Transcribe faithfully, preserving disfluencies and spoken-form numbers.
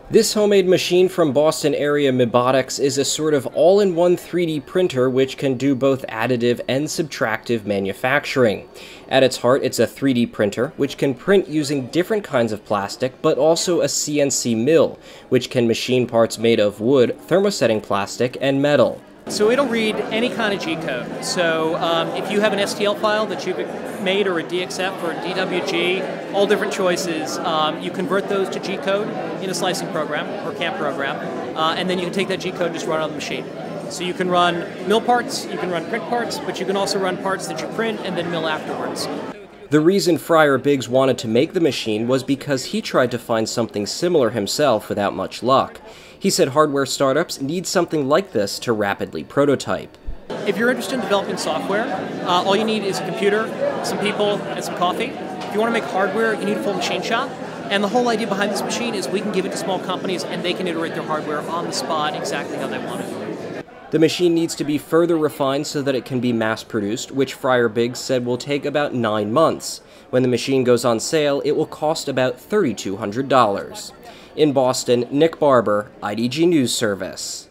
This homemade machine from Boston area Mibotics is a sort of all-in-one three D printer which can do both additive and subtractive manufacturing. At its heart, it's a three D printer which can print using different kinds of plastic, but also a C N C mill, which can machine parts made of wood, thermosetting plastic, and metal. So it'll read any kind of G-code. So um, if you have an S T L file that you've made, or a D X F or a D W G, all different choices, um, you convert those to G-code in a slicing program or C A M program, uh, and then you can take that G-code and just run it on the machine. So you can run mill parts, you can run print parts, but you can also run parts that you print and then mill afterwards. The reason Friar Biggs wanted to make the machine was because he tried to find something similar himself without much luck. He said hardware startups need something like this to rapidly prototype. If you're interested in developing software, uh, all you need is a computer, some people, and some coffee. If you want to make hardware, you need a full machine shop. And the whole idea behind this machine is we can give it to small companies and they can iterate their hardware on the spot exactly how they want it. The machine needs to be further refined so that it can be mass-produced, which Friar Biggs said will take about nine months. When the machine goes on sale, it will cost about three thousand two hundred dollars. In Boston, Nick Barber, I D G News Service.